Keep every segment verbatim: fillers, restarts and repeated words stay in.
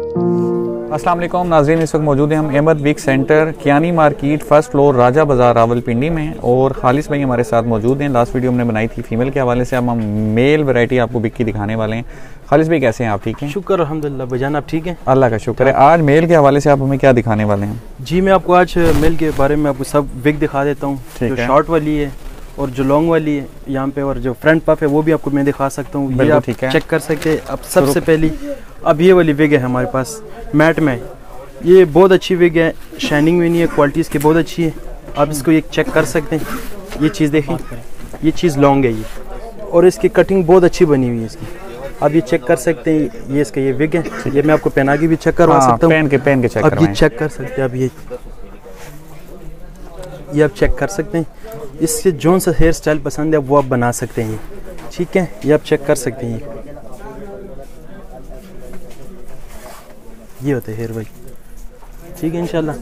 अस्सलाम वालेकुम नाज़रीन, इस वक्त मौजूद हैं हम अहमद विक centre Kiyani market first floor Raja Bazaar Rawalpindi में, और खालिस भाई हमारे साथ मौजूद हैं। लास्ट वीडियो हमने बनाई थी फीमेल के हवाले से, अब हम मेल वैरायटी आपको बिक की दिखाने वाले हैं। खालिस भाई कैसे हैं आप? ठीक हैं, शुक्र अल्हम्दुलिल्लाह। भाईजान आप ठीक हैं? अल्लाह का शुक्र है। आज मेल के हवाले से आप हमें क्या दिखाने वाले हैं? जी मैं आपको आज मेल के बारे में आपको सब विक दिखा देता हूँ, जो शॉर्ट वाली है और जो लॉन्ग वाली है यहाँ पे, और जो फ्रंट पफ है वो भी आपको मैं दिखा सकता हूँ। ये आप चेक कर सकते हैं। अब सबसे पहली अब ये वाली विग है हमारे पास मैट में, ये बहुत अच्छी विग है, शाइनिंग में नहीं है, क्वालिटी इसकी बहुत अच्छी है। आप इसको एक चेक कर सकते हैं। ये चीज़ देखें, ये चीज़ लॉन्ग है ये, और इसकी कटिंग बहुत अच्छी बनी हुई है इसकी। आप ये चेक कर सकते हैं। ये इसका ये विग है, ये मैं आपको पहना के भी चेक करवा सकता हूँ। पहन के पहन के चेक अब ये चेक कर सकते हैं। अब ये ये आप चेक कर सकते हैं। इससे जो सा हेयर स्टाइल पसंद है वो आप बना सकते हैं, ठीक है। ये आप चेक कर सकते हैं। ये होते हैं हेयर वाइज, ठीक है इंशाल्लाह।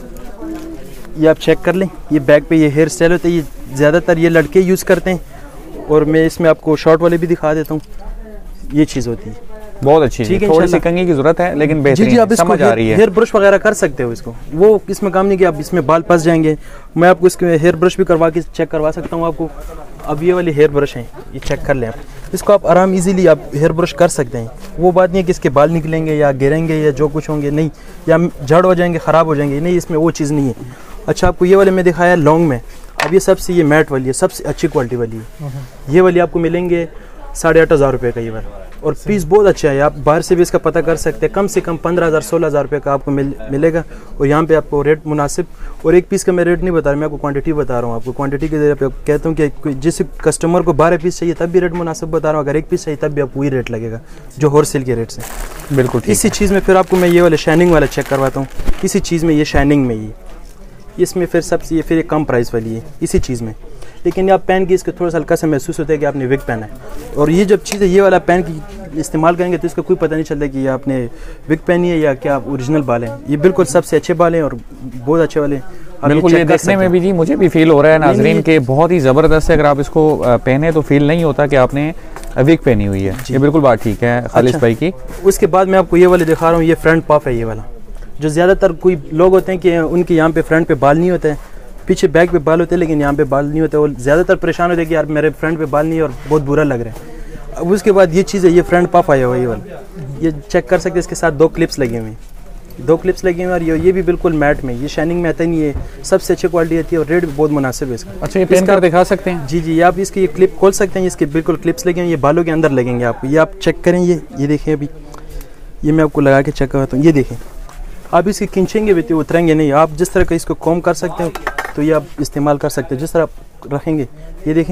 ये आप चेक कर लें। ये बैक पे ये हेयर स्टाइल होते हैं, ये ज़्यादातर ये लड़के यूज़ करते हैं, और मैं इसमें आपको शॉर्ट वाले भी दिखा देता हूँ। ये चीज़ होती है बहुत अच्छी, ठीक है। थोड़ी सी कंघी की जरूरत है लेकिन बेहतरीन, जी जी आप इसको समझ आ रही है। हेयर ब्रश वगैरह कर सकते हो इसको, वो इसमें काम नहीं किया। आप इसमें बाल फंस जाएंगे, मैं आपको इसके हेयर ब्रश भी करवा के चेक करवा सकता हूँ आपको। अब ये वाली हेयर ब्रश है, ये चेक कर लें आप। इसको आप आराम इजीली आप हेयर ब्रश कर सकते हैं। वो बात नहीं है कि इसके बाल निकलेंगे या गिरेंगे या जो कुछ होंगे, नहीं, या जड़ हो जाएंगे, ख़राब हो जाएंगे, नहीं, इसमें वो चीज़ नहीं है। अच्छा, आपको ये वाले में दिखाया लॉन्ग में। अब ये सबसे ये मैट वाली है, सबसे अच्छी क्वालिटी वाली है। ये वाली आपको मिलेंगे साढ़े आठ हज़ार रुपये का ये वाला, और पीस बहुत अच्छा है। आप बाहर से भी इसका पता कर सकते हैं। कम से कम पंद्रह हज़ार सोलह हज़ार रुपये का आपको मिल मिलेगा, और यहाँ पे आपको रेट मुनासिब। और एक पीस का मैं रेट नहीं बता रहा, मैं आपको क्वांटिटी बता रहा हूँ। आपको क्वांटिटी के जरिए पे कहता हूँ कि जिस कस्टमर को बारह पीस चाहिए तब भी रेट मुनासिब बता रहा हूँ, अगर एक पीस चाहिए तब भी आपको वही रेट लगेगा जो होलसेल के रेट से। बिल्कुल इसी चीज़ में फिर आपको मैं ये वाले शाइनिंग वाला चेक करवाता हूँ। इसी चीज़ में ये शाइनिंग में ये इसमें फिर सबसे ये फिर एक कम प्राइस वाली है इसी चीज़ में, लेकिन आप पहन के इसको थोड़ा सा हल्का सा महसूस होता है कि आपने विग पहना है। और ये जब चीज़ है ये वाला पहन के इस्तेमाल करेंगे तो इसका कोई पता नहीं चलता कि ये आपने विग पहनी है या क्या ओरिजिनल बाल हैं। ये बिल्कुल सबसे अच्छे बाल हैं और बहुत अच्छे वाले हैं। बिल्कुल, ये देखने में भी जी मुझे भी फील हो रहा है नाजरीन के बहुत ही ज़बरदस्त है। अगर आप इसको पहने तो फील नहीं होता कि आपने विग पहनी हुई है। ये बिल्कुल बात ठीक है खालिस भाई की। उसके बाद मैं आपको ये वाले दिखा रहा हूँ। ये फ्रंट पफ है ये वाला, जो ज़्यादातर कोई लोग होते हैं कि उनके यहाँ पे फ्रंट पे बाल नहीं होते हैं, पीछे बैक पे बाल होते हैं लेकिन यहाँ पे बाल नहीं होते। वो ज़्यादातर परेशान होते हैं कि यार मेरे फ्रंट पे बाल नहीं है और बहुत बुरा लग रहा है। अब उसके बाद ये चीज़ है, ये फ्रंट पफ आया हुआ ये वाला, ये चेक कर सकते हैं। इसके साथ दो क्लिप्स लगे हुए हैं, दो क्लिप्स लगे हुए हैं, और ये ये भी बिल्कुल मैट में, ये शाइनिंग में आता नहीं है, सबसे अच्छी क्वालिटी आती है, और रेट भी बहुत मुनासिब है इसका। अच्छा, ये पहन कर दिखा सकते हैं? जी जी, आप इसके ये क्लिप खोल सकते हैं। इसके बिल्कुल क्लिप्स लगे हैं, ये बालों के अंदर लगेंगे आपको। ये आप चेक करें, ये ये देखें, अभी ये मैं आपको लगा के चेक करवाता हूँ। ये देखें, आप इसके खींचेंगे भी तो उतरेंगे नहीं। आप जिस तरह का इसको कॉम कर सकते हो तो ये आप इस्तेमाल कर सकते हो, जिस तरह आप रखेंगे ये देखें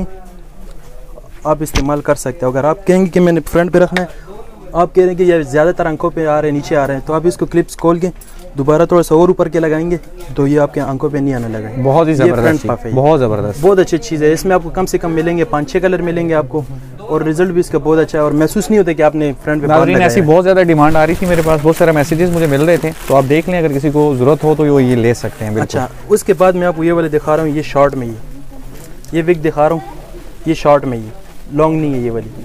आप इस्तेमाल कर सकते हो। अगर आप कहेंगे कि मैंने फ्रंट पे रखना है, आप कह रहे हैं कि ये ज़्यादातर आंखों पे आ रहे हैं, नीचे आ रहे हैं, तो आप इसको क्लिप्स खोल के दोबारा थोड़ा सा और ऊपर के लगाएंगे तो ये आपके आंखों पे नहीं आने लगा। बहुत ही ज़बरदस्त, बहुत ज़बरदस्त, बहुत अच्छी चीज़ है। इसमें आपको कम से कम मिलेंगे पाँच छः कलर मिलेंगे आपको, और रिजल्ट भी इसका बहुत अच्छा है, और महसूस नहीं होता कि आपने फ्रंट पे बाल लगाया। ऐसी बहुत ज़्यादा डिमांड आ रही थी मेरे पास, बहुत सारे मैसेजेस मुझे मिल रहे थे, तो आप देख लें, अगर किसी को ज़रूरत हो तो वो ये ले सकते हैं। अच्छा, उसके बाद मैं आपको ये वाले दिखा रहा हूँ। ये शॉर्ट में ये ये विग दिखा रहा हूँ, ये शॉर्ट में, ये लॉन्ग नहीं है ये वाली,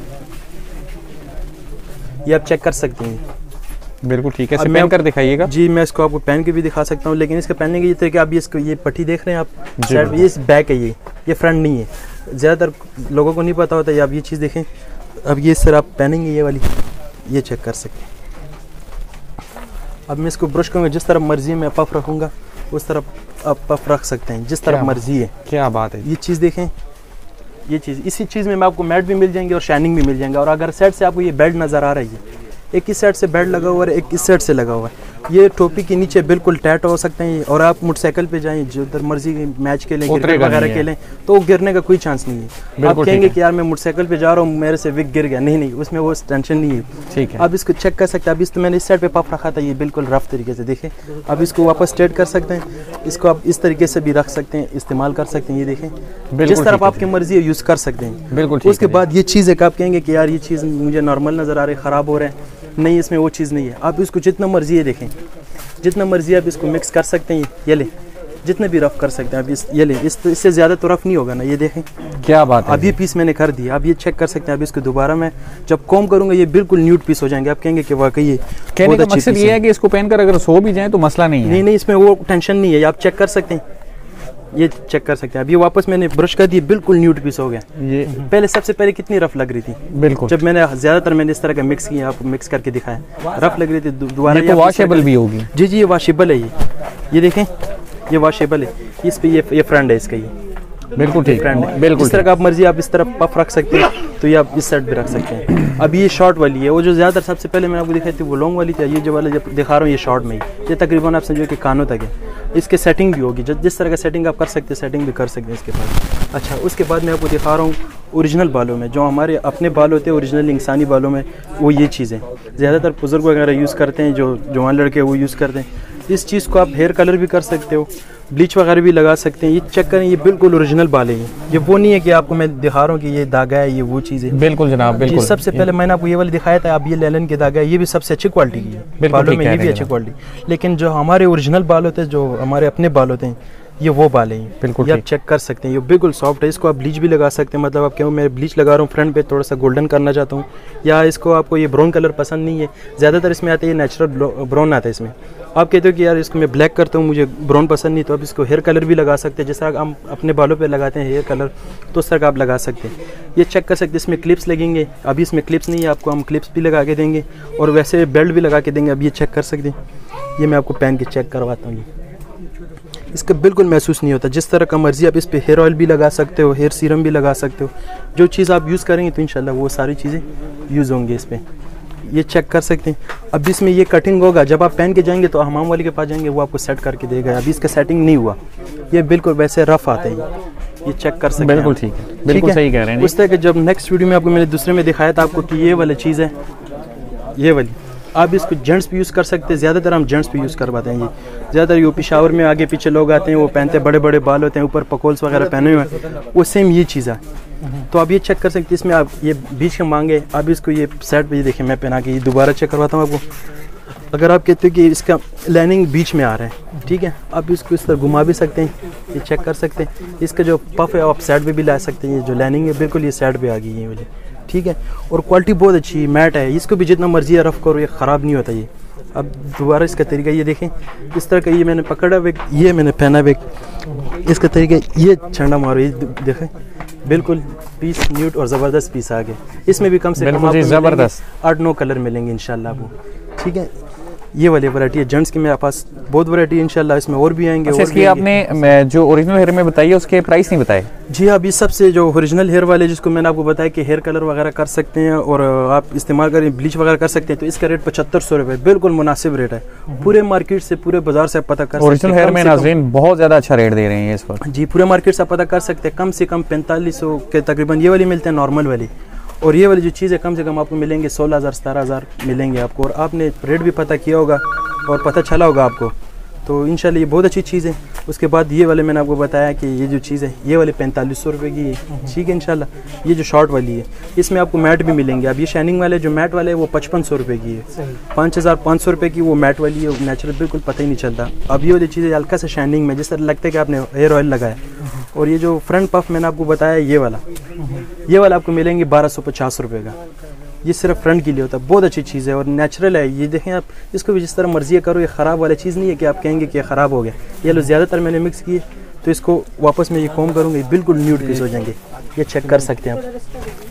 ये आप चेक कर सकते हैं। बिल्कुल ठीक है, इसे पहन कर दिखाइएगा। जी मैं इसको आपको पहन के भी दिखा सकता हूँ, लेकिन इसके पहनने के ये तरीके, आप ये इसको ये पट्टी देख रहे हैं आप साइड, ये बैक है, ये ये फ्रंट नहीं है। ज़्यादातर लोगों को नहीं पता होता है। आप ये चीज़ देखें, अब ये सर आप पहनेंगे ये वाली, ये चेक कर सकते हैं। अब मैं इसको ब्रश करूँगा, जिस तरफ मर्जी मैं पफ रखूँगा उस तरफ आप पफ रख सकते हैं, जिस तरफ मर्जी है। क्या बात है, ये चीज़ देखें, ये चीज़ इसी चीज़ में मैं आपको मैट भी मिल जाएंगे और शाइनिंग भी मिल जाएंगे। और अगर साइड से आपको ये बेल्ट नज़र आ रही है, एक इस साइड से बेल्ट लगा हुआ है, एक इस साइड से लगा हुआ है, ये टोपी के नीचे बिल्कुल टाइट हो सकते हैं। और आप मोटरसाइकिल पे जाएं, जो उधर मर्जी मैच के लें, क्रिकेट वगैरह के लें, तो गिरने का कोई चांस नहीं है। आप कहेंगे कि यार मैं मोटरसाइकिल पे जा रहा हूँ, मेरे से विग गिर गया, नहीं नहीं, उसमें वो टेंशन नहीं है। ठीक है, आप इसको चेक कर सकते हैं। अब इस तो मैंने इस साइड पे पफ रखा था, ये बिल्कुल रफ तरीके से देखें। अब इसको वापस स्ट्रेट कर सकते हैं, इसको आप इस तरीके से भी रख सकते हैं, इस्तेमाल कर सकते हैं। ये देखें, जिस तरफ आपकी मर्जी है यूज़ कर सकते हैं। बिल्कुल। उसके बाद ये चीज़ है कि आप कहेंगे कि यार ये चीज़ मुझे नॉर्मल नज़र आ रही है, ख़राब हो रहा है, नहीं, इसमें वो चीज़ नहीं है। आप इसको जितना मर्जी है देखें, जितना मर्जी आप इसको मिक्स कर सकते हैं। ये ले, जितने भी रफ कर सकते हैं। अब इस ये ले इस इससे ज़्यादा तो रफ नहीं होगा ना, ये देखें क्या बात है। अब ये पीस मैंने कर दिया, अब ये चेक कर सकते हैं। अब इसको दोबारा मैं जब कॉम करूँगा ये बिल्कुल न्यूट पीस हो जाएंगे। आप कहेंगे कि वाकई ये कहने का मकसद ये है कि इसको पहनकर अगर सो भी जाए तो मसला नहीं है। नहीं नहीं, इसमें वो टेंशन नहीं है, आप चेक कर सकते हैं, ये चेक कर सकते हैं। अब ये वापस मैंने ब्रश कर दी, बिल्कुल न्यूट पीस हो गया। ये पहले सबसे पहले कितनी रफ लग रही थी, बिल्कुल जब मैंने ज़्यादातर मैंने इस तरह का मिक्स किया, आपको मिक्स करके दिखाया, रफ लग रही थी। दोबारा तो वॉशेबल भी होगी। जी जी ये वॉशेबल है, ये ये देखें ये वॉशेबल है। इस पे ये ये फ्रंट है इसका, ये बिल्कुल ठीक फ्रंट है। बिल्कुल इस तरह का आप मर्जी आप इस तरफ पफ रख सकते हैं, तो ये आप इस साइड भी रख सकते हैं। अब ये शॉर्ट वाली है, वो जो ज़्यादातर सबसे पहले मैंने आपको दिखाई थी वो लॉन्ग वाली थी। ये जो वाला जब दिखा रहा हूँ ये शॉर्ट में ही, ये तकरीबन आप समझो कि कानों तक है। इसके सेटिंग भी होगी, जिस तरह का सेटिंग आप कर सकते हैं सेटिंग भी कर सकते हैं इसके पास। अच्छा, उसके बाद मैं आपको दिखा रहा हूँ ओरिजिनल बालों में, जो हमारे अपने बाल होते हैं ओरिजिनल इंसानी बालों में, वो ये चीज़ें ज़्यादातर बुजुर्ग वगैरह यूज़ करते हैं, जो जवान लड़के वो यूज़ करते हैं। इस चीज़ को आप हेयर कलर भी कर सकते हो, ब्लीच वगैरह भी लगा सकते हैं। ये चेक करें, ये बिल्कुल ओरिजिनल बाल है। ये वो नहीं है कि आपको मैं दिखा रहा हूँ कि ये धागा है, ये वो चीज़ है। बिल्कुल जनाब बिल्कुल। सबसे पहले मैंने आपको ये वाली दिखाया था, अब ये लेलन के धागा है, ये भी सबसे अच्छी क्वालिटी की है बालों में, ये भी अच्छी क्वालिटी। लेकिन जो हमारे ओरिजिनल बाल होते हैं, जो हमारे अपने बाल होते हैं, ये वो बाल हैं बिल्कुल, ये आप चेक कर सकते हैं। ये बिल्कुल सॉफ्ट है, इसको आप ब्लीच भी लगा सकते हैं। मतलब आप क्यों मैं ब्लीच लगा रहा हूँ फ्रंट पे, थोड़ा सा गोल्डन करना चाहता हूँ, या इसको आपको ये ब्राउन कलर पसंद नहीं है, ज़्यादातर इसमें आते हैं नेचुरल ब्राउन आता है इसमें। आप कहते हो कि यार इसको मैं ब्लैक करता हूँ, मुझे ब्राउन पसंद नहीं, तो आप इसको हेयर कलर भी लगा सकते हैं। जिस तरह हम अपने बालों पे लगाते हैं हेयर कलर, तो उस तरह का आप लगा सकते हैं। ये चेक कर सकते हैं, इसमें क्लिप्स लगेंगे। अभी इसमें क्लिप्स नहीं है, आपको हम क्लिप्स भी लगा के देंगे और वैसे बेल्ट भी लगा के देंगे। अब ये चेक कर सकते हैं, ये मैं आपको पहन के चेक करवाता हूँ। इसका बिल्कुल महसूस नहीं होता, जिस तरह का मर्जी आप इस पे हेयर ऑयल भी लगा सकते हो, हेयर सीरम भी लगा सकते हो। जो चीज़ आप यूज़ करेंगे तो इंशाल्लाह वो सारी चीज़ें यूज़ होंगी इस पर। ये चेक कर सकते हैं। अब इसमें ये कटिंग होगा, जब आप पहन के जाएंगे तो हमाम वाले के पास जाएंगे, वो आपको सेट करके देगा। अभी इसका सेटिंग नहीं हुआ, ये बिल्कुल वैसे रफ आता है। ये चेक कर सकते हैं, बिल्कुल ठीक है, बिल्कुल सही कह रहे हैं। उस तरह के जब नेक्स्ट वीडियो में आपको मैंने दूसरे में दिखाया था आपको कि ये वाली चीज़ है, ये वाली आप इसको जेंट्स भी यूज़ कर सकते हैं। ज़्यादातर हम जेंट्स भी यूज़ करवाते हैं। ये ज़्यादातर यो पिशावर में आगे पीछे लोग आते हैं, वो पहनते हैं, बड़े बड़े बाल होते हैं, ऊपर पकोल्स वगैरह पहने हुए हैं, वो सेम ये चीज़ है। तो आप ये चेक कर सकते हैं, इसमें आप ये बीच के मांगे, आप इसको ये साइड पे ये देखें, मैं पहना के ये दोबारा चेक करवाता हूँ आपको। अगर आप कहते हो कि इसका लाइनिंग बीच में आ रहा है, ठीक है, आप इसको इस तरह घुमा भी सकते हैं, ये चेक कर सकते हैं। इसका जो पफ है आप साइड पे भी ला सकते हैं, ये जो लाइनिंग है बिल्कुल ये साइड पे आ गई है वाली, ठीक है। और क्वालिटी बहुत अच्छी है, मैट है, इसको भी जितना मर्जी रफ करो ये ख़राब नहीं होता। ये अब दोबारा इसका तरीका ये देखें, इस तरह का ये मैंने पकड़ा बैग, ये मैंने पहना बैग, इसका तरीका ये छंडा मारो, ये देखें बिल्कुल पीस न्यूट और ज़बरदस्त पीस आ गए। इसमें भी कम से कम ज़बरदस्त आठ नौ कलर मिलेंगे इंशाल्लाह आपको, ठीक है। ये वाली वैरायटी है जेंट्स की, मेरे पास बहुत वैरायटी है इंशाल्लाह, इसमें और भी आएंगे। अच्छा, इसकी आपने जो ओरिजिनल हेयर में बताई है उसके प्राइस नहीं बताए? जी हाँ, अभी सबसे जो ओरिजिनल हेयर वाले जिसको मैंने आपको बताया कि हेयर कलर वगैरह कर सकते हैं और आप इस्तेमाल करें, ब्लीच वगैरह कर सकते हैं, तो इसका रेट पचहत्तर सौ रुपये बिल्कुल मुनासिब रेट है। पूरे मार्केट से, पूरे बाजार से पता कर सकते हैं। ओरिजिनल हेयर में नाज़रीन बहुत ज़्यादा अच्छा रेट दे रहे हैं इस वक्त। जी, पूरे मार्केट से पता कर सकते हैं, कम से कम पैंतालीस सौ के तकरीबन ये वाली मिलते हैं नॉर्मल वाली, और ये वाली जो चीज़ है कम से कम आपको मिलेंगे सोलह हज़ार सतारह हज़ार मिलेंगे आपको। और आपने रेट भी पता किया होगा और पता चला होगा आपको, तो इंशाल्लाह ये बहुत अच्छी चीज़ है। उसके बाद ये वाले मैंने आपको बताया कि ये जो चीज़ है ये वाले पैंतालीस सौ रुपये की है, ठीक है इंशाल्लाह। ये जो शॉर्ट वाली है इसमें आपको मैट भी मिलेंगे। अब ये शाइनिंग वाले जो मैट वाले है वो पचपन सौ रुपये की है, पाँच हज़ार पाँच सौ रुपये की वो मैट वाली है, नेचुरल बिल्कुल पता ही नहीं चलता। अब ये वाली चीज़ें हल्का सा शाइनिंग में, जिस तरह लगता है कि आपने हेयर ऑयल लगाया। और ये जो फ्रंट पफ मैंने आपको बताया ये वाला, ये वाला आपको मिलेंगे बारह सौ पचास रुपये का। ये सिर्फ फ्रंट के लिए होता है, बहुत अच्छी चीज़ है और नेचुरल है। ये देखें आप, इसको भी जिस तरह मर्जी करो, ये ख़राब वाला चीज़ नहीं है कि आप कहेंगे कि ख़राब हो गया। ये लो ज़्यादातर मैंने मिक्स किए, तो इसको वापस में ये कॉम करूँगा, बिल्कुल न्यूड पीस हो जाएंगे। ये चेक कर सकते हैं आप,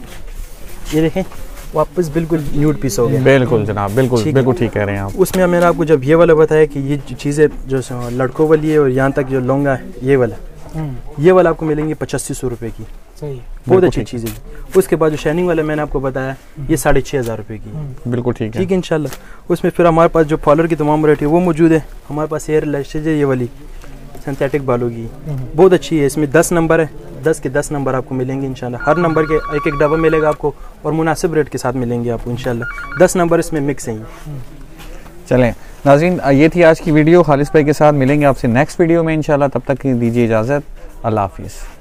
ये देखें वापस बिल्कुल न्यूड पीस हो गया। बिल्कुल जनाब, बिल्कुल बिल्कुल ठीक कह रहे हैं आप। उसमें मैंने आपको जब ये वाला बताया कि ये चीज़ें जो लड़कों वाली है और यहाँ तक जो लौंगा है ये वाला, ये वाला आपको मिलेंगे पचासी सौ रुपये की, सही, बहुत अच्छी चीज़ है। उसके बाद जो शाइनिंग वाला मैंने आपको बताया ये साढ़े छः हज़ार रुपये की, बिल्कुल ठीक है, ठीक है इंशाल्लाह। उसमें फिर हमारे पास जो फॉलोअर की तमाम वैरायटी है वो मौजूद है। हमारे पास हेयर लैशेज है, ये वाली सिंथेटिक बालों की बहुत अच्छी है। इसमें दस नंबर है, दस के दस नंबर आपको मिलेंगे इंशाल्लाह। हर नंबर के एक एक डब्बा मिलेगा आपको और मुनासिब रेट के साथ मिलेंगे आपको इंशाल्लाह। दस नंबर इसमें मिक्स हैं। चलें नाज़रीन, ये थी आज की वीडियो। खालिस भाई के साथ मिलेंगे आपसे नेक्स्ट वीडियो में इंशाल्लाह। तब तक दीजिए इजाज़त, अल्लाह हाफिज़।